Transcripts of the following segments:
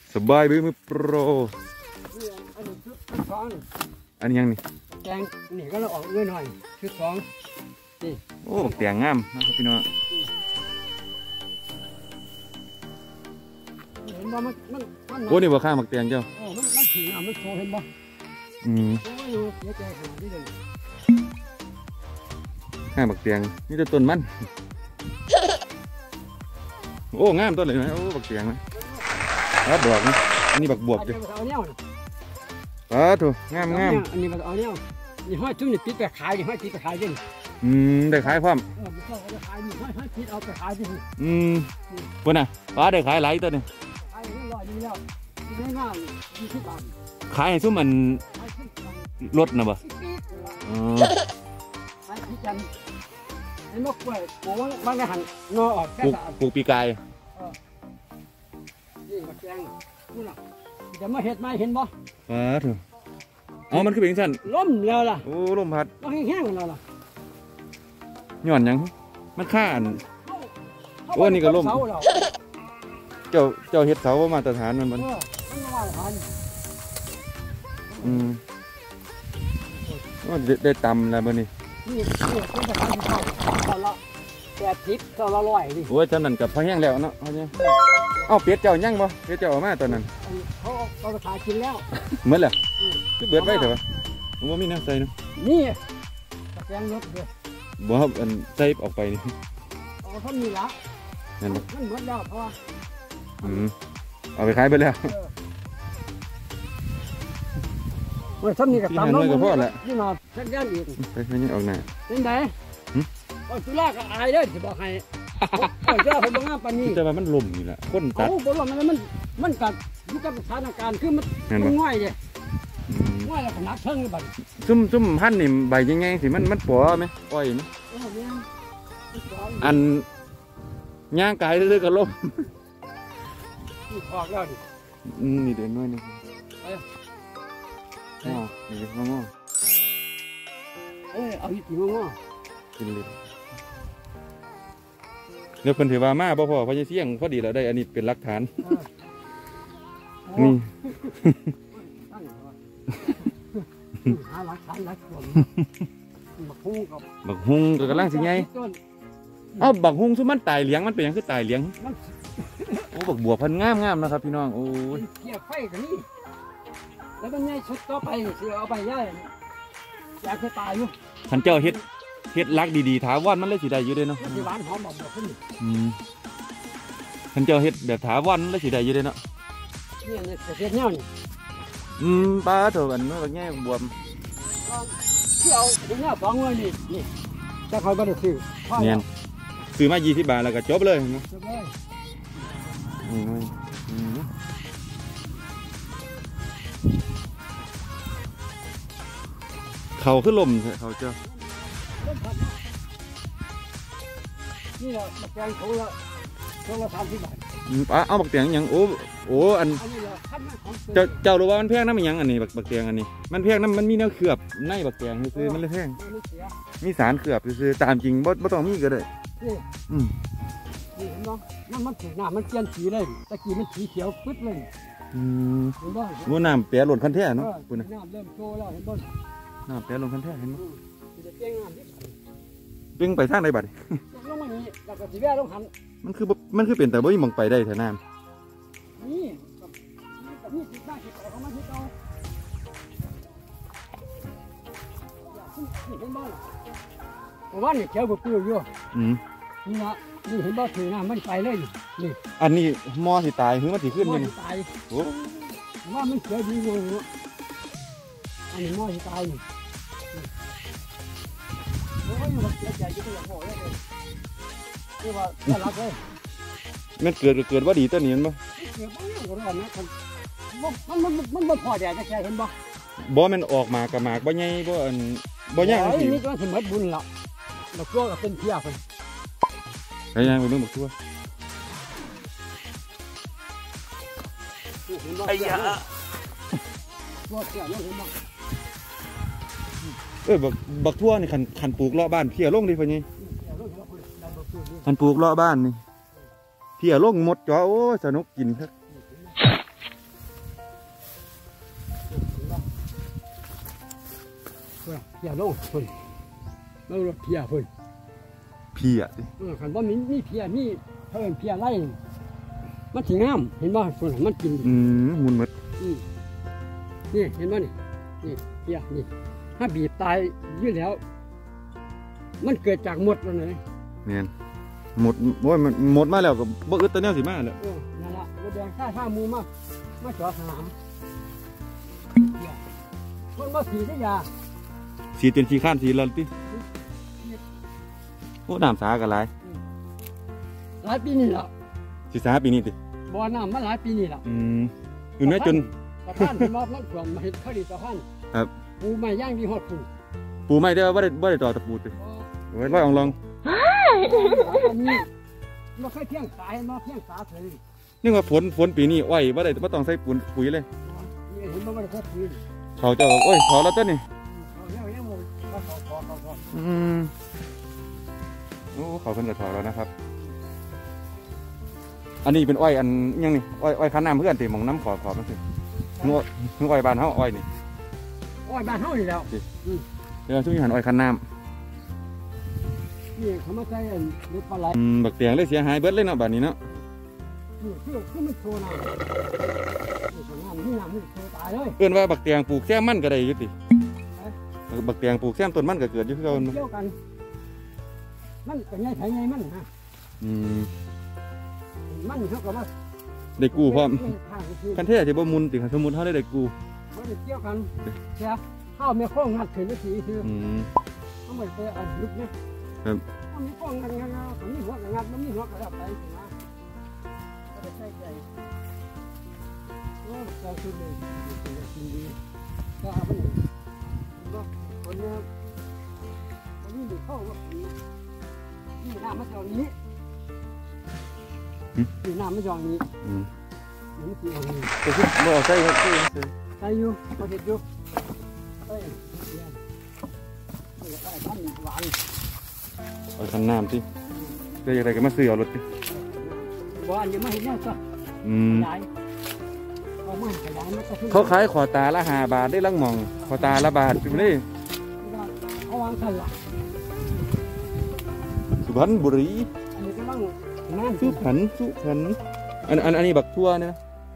สบายมือโปรอันนี้ยังนี่แกงนี่ก็เราออกเงินหน่อยชุดสองนี่โอ้เตียงงามนะครับพี่น้องเห็นบ่มันโอ้นี่บ่ข้างมักเตียงเจ้ามันถึงมันโชว์เห็นบ่โอ้ยเดี๋ยวแกขนาดนี้เลยข้างมักเตียงนี่จะต้นมันโอ้งามต้นเลยนะโอ้บักเตียงนะดอกนี่อันนี้บักบวบจ้ะถูกงามอันนี้มันเอาเนี่ยนี่ห้อยจุ่มนี่ปิดไปขายนี่ห้อยปิดไปขายดิได้ขายพร้อมได้ขายนี่ห้อยปิดเอาไปขายดิปุ่นน่ะป้าได้ขายหลายตัวนี่ขาย100นี่แล้วได้งาน20 บาทขายให้ซุ่มมันรถนะบ่ขายที่จันไอ้นกกล้วยปลูกมันก็หันงอออกปลูกปีกายนี่มาแกงนู่นน่ะจะมาเห็ดมาเห็นบ่ถูกมันคือเป็นสั้นล้มแล้วล่ะโอ้ลมพัดมันแห้งๆแล้วล่ะย้อนยังมันข้านโอ้นี่ก็ล่มเจ้าเห็ดเสาว่ามาตรฐานมันมาตรฐานได้ตำแล้วมันนี่เป็นตรฐานตอนละ80ตอนละ100ดิโอ้ยตอนนั้นกับพอแห้งแล้วเนาะเป็ดเจ้ายั่งบ่เป็ดเจ้าออกมาตอนนั้นเขาไปขายกินแล้วเหมือนแหละคือเบิดไว้เถอะว่ามีน้ำใส่เนาะนี่แกงรถเด้อบ่ครับใส่ออกไปนี่เขามีละนั่นมันหมดแล้วเพราะว่าเอาไปขายไปแล้วเมื่อทำนี่กับตำน้องนี่นอนชักย่านอีกไปนี่ออกหน้าเป็นไงจุฬาก็อายเลยจะบอกให้เจ้าคนบ้างปานนี้แต่ว่ามันลมนี่แหละก้นตัดบอกว่ามันกัดยุกับสถานการณ์คือมันง่ายเลยง่ายแล้วขนาดเชิงเลยบัดซุ่มพันนี่ใบยังไงสิมันปัวไหมอ้อยไหมอันย่างกายเรื่อยๆก็ลมออกแล้วดินี่เด่นน้อยนึงนี่งอเอาอีกทีงอกินเลยเดี๋ยวคนถือว่ามาพ่อพญาเสี่ยงพอดีแล้วได้อันนี้เป็นหลักฐานนี่หาหลักฐานหลักฐานบักฮุงกับกำลังสิไงบักฮุงซุมันตายเลี้ยงมันเป็นยังคือตายเลี้ยงโอ้บักบัวพันงามนะครับพี่น้องโอ้ยเกี่ยวไฟกันนี่แล้วมันไงชุดต่อไปสิเอาไปย่าอยากจะตายอยู่ขันเจ้าเฮ็ดรักดีๆถาวรมันเลยสิได้อยู่ด้วยเนาะหวานหอมบอกขึ้นขันเจ้าเฮ็ดแบบถาวรมันเลยสิได้อยู่ด้วยเนาะนี่เฮ็ดเงี้ยนี่ป้าเถอะกันแบบง่ายบวมที่เอาเงี้ยสองเลยนี่จะคอยบริสุทธิ์เนี่ยซื้อมา20 บาทแล้วก็จบเลยเนาะเขาขึ้นลมเขาเจ้านี่แหละบักแตงเขาละ30 บาทเอาบักเตียงยังโอ้อันเจ้ารู้ว่ามันแพงน้ำมันยังอันนี้บักเตียงอันนี้มันแพงน้ำมันมีเนื้อเขือบในบักเตียงซื้อมันเลยแพงมีสารเขือบซื้อตามจริงบ่ต้องมีก็ได้นี่เห็นบ่มันถึงน้ำมันเปลี่ยนสีเลยตะกี้มันสีเขียวปึ๊ดเลยเห็นบ่ว่าน้ำแปรหล่นคันแท้เนาะคุณน้ำเริ่มโตแล้วเห็นบ่น้ำแปรหล่นคันแท้เห็นบ่ปิ้งไปทางใดบัดลงมานี่แล้วก็สิแว่ลงหันมันคือเป็นแต่บ่มีมองไปได้แถวน้ำนี่ติดบ้านติดต่อเขามาที่เก่านี่เห็นบ่ว่านี่เขียวเปรี้ยวอยู่นี่นะนี่เห็นบ่ถือน้ำมันไปเลยนี่อันนี้มอสิตายหรือมันสิขึ้นยังตายโอ้ว่ามันเขียวดีอยู่อันนี้มอสิตายโอ้ยมันเสียใจจะต้องบอกเลยนี่ว่าน่ารักเลยมันเกิดว่าดีตัวนี้มั้ยมันบ่พอแดดแค่เห็นบ่บ่มันออกมากับหมากบ่ใหญ่บ่ยากสินี่ก็สิหมดบุญแล้วบักตัวก็เป็นเพี้ยเพิ่นไอ้ยังไปเบิ่งบักตัวไอ้ยาตัวเพี้ยเห็นบ่บักทั่วนี่คันปลูกเลาะบ้านเพี้ยลงดิพ่อนี่คันปลูกเลาะบ้านนี่เพี้ยลงหมดจ่อโอ้สนุกกินครับเพียลงคนเราเพียคนพี่อ่ะคันว่ามีเพียมีเพิ่นเพียไล่มันสิงามเห็นบ่คนมันกินมุนหมดนี่เห็นบ่นี่เพียนี่ถ้าบีบตายอยู่แล้ว มันเกิดจากหมดแล้วไงเนี่ยหมดโอ้ยมันหมดมาแล้วก็บ่อึดตัวแนวสิมาแล้วนั่นละรถแดงข้ามูมาจอดสนามคนมาสีได้ยาสีจนขี้ข้านสีแล้วติโอ้น้ำสากันหลายหลายปีนี่ละสิสาปีนี้ติบ่อน้ำมาหลายปีนี่ละอยู่ในจนสะพานเป็นมอบมันกล่องมาเห็นเขาดีสะพานครับปูไม้ย่างดีฮอดปูปูไม่ได้บ่ได้ต่อตะปูติไว้ร้อยลองนี่มาเคยเที่ยงสายมาเที่ยงสาเลยนี่ว่าฝนปีนี้อ้อยบ่ได้บ่ต้องใส่ปุ๋ยเลยนี่เห็นบ่ได้แค่ปืนเขาจะโอ้ยเขาแล้วต้นนี่เขาเนี่ยมันเขาโอ้เขาเพิ่นกระถอแล้วนะครับ อันนี้เป็นอ้อยอันยังนี่อ้อยคันน้ำเพื่อนติมองน้ำขอบมันสินึกอ้อยบานเฮาอ้อยนี่อ้อยบ้านเฮานี่แล้วเดี๋ยวช่วยหันอ้อยคันน้นี่เขามาใส่รถปลาไหลำบักเตียงเลยเสียหายเบิดเลยเนาะบาดนี้เนาะนี่คือมันโชว์น้ำนี่น้ำมันโชว์ตายเลยเอิ้นว่าบักเตียงปลูกแซมมันก็ได้อยู่ติบักเตียงปลูกแซมต้นมันก็เกิดอยู่คือเก่าเกี่ยวกันมันเป็นไงไผไงมันฮะมันเขาก็มาได้กู้พร้อมกัคันเทศสิบ่มุนติสมมุติเฮาได้กู้เขาเกี่ยวกันเสียข้าวแม่โค้งงัดขึ้นไปสีคือเขาไม่ไปเอาลึกนะครับ เขามีโค้งงัดเขามีหัวงัดมันมีหัวกระดับไปนะก็ได้ใช้ใจโอ้เราคือเลยกินดีก็เอาไปก็คนนี้คนนี้เข้าว่านี่น้ำมันจองนี้นี่น้ำมันจองนี้นี่คืออะไรก็คือบ่เอาใส่ครับคือใส่อยู่เขาเห็ดอยู่เอ้ยนี่ก็ทำหวานอ้อยคันน้ำติเดี๋ยวอะไรก็มาซื้อเอารถติหวานยังไม่เห็นเนี่ยสักขยายเอามาขยายมันก็คือเขาขายขอตาละ5 บาทได้ลังหม่องขอตาละบาทอยู่นี่เขาวางขันหลักสุพรรณบุรีอันนี้ก็ต้องนั่นสุพรรณอันนี้บักทั่วเนี่ย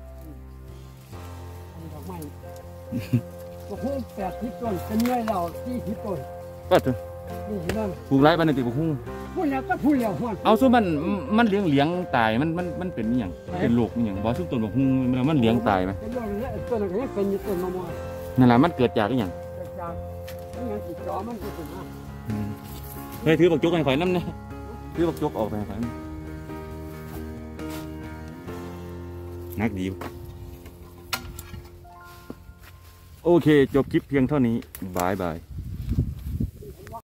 ดอกไม้โอ้โห80 ต้นเป็นเงยเรา40 ต้นก็เถอะนี่เห็นไหมปลูกไรบ้านในติบุกหุ้งพูดแล้วก็พูดแล้วหัวเอาซุมันเลี้ยงตายมันเป็นอหย่างเป็นโรคอหย่างบ่ซุต้นบักหุ้งมันเลี้ยงตายไหมเป็นเรื่องนี้ต้นอะไรเป็นต้นมะม่วงนั่นแหละมันเกิดจากอหย่างจากนี่ยังติดจอมันก็ถึงนะเฮ้ยถือบักจกให้ข่อยน้ำเนี่ยถือบักจกออกไปให้ข่อยนักดีโอเคจบคลิปเพียงเท่านี้บาย